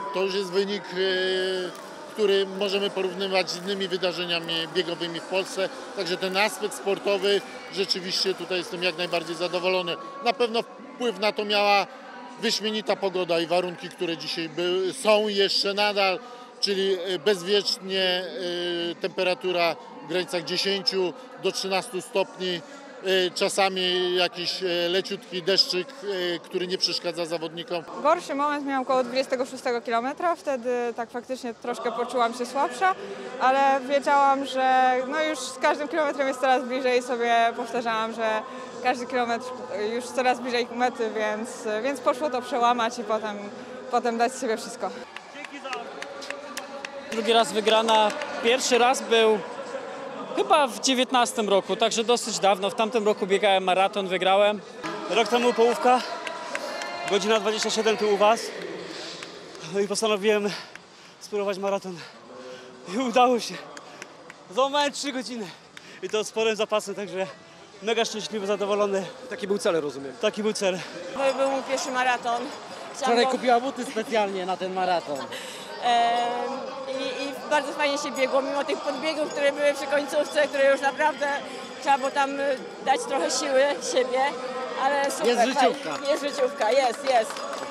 To już jest wynik, który możemy porównywać z innymi wydarzeniami biegowymi w Polsce. Także ten aspekt sportowy rzeczywiście tutaj jestem jak najbardziej zadowolony. Na pewno wpływ na to miała wyśmienita pogoda i warunki, które dzisiaj są jeszcze nadal, czyli bezwiecznie temperatura w granicach 10 do 13 stopni. Czasami jakiś leciutki deszczyk, który nie przeszkadza zawodnikom. Gorszy moment miałam około 26 km, wtedy tak faktycznie troszkę poczułam się słabsza, ale wiedziałam, że no już z każdym kilometrem jest coraz bliżej i sobie powtarzałam, że każdy kilometr już coraz bliżej mety, więc poszło to przełamać i potem dać z siebie wszystko. Drugi raz wygrana, pierwszy raz był chyba w 19 roku, także dosyć dawno. W tamtym roku biegałem maraton, wygrałem. Rok temu połówka, godzina 27 tu u Was. No i postanowiłem spróbować maraton. I udało się. Złamałem 3 godziny. I to sporym zapasem, także mega szczęśliwy, zadowolony. Taki był cel, rozumiem. Taki był cel. To był mój pierwszy maraton. Wczoraj kupiła buty specjalnie na ten maraton. I bardzo fajnie się biegło, mimo tych podbiegów, które były przy końcówce, które już naprawdę trzeba było tam dać trochę siły siebie, ale super. Jest życiówka. Jest życiówka, jest.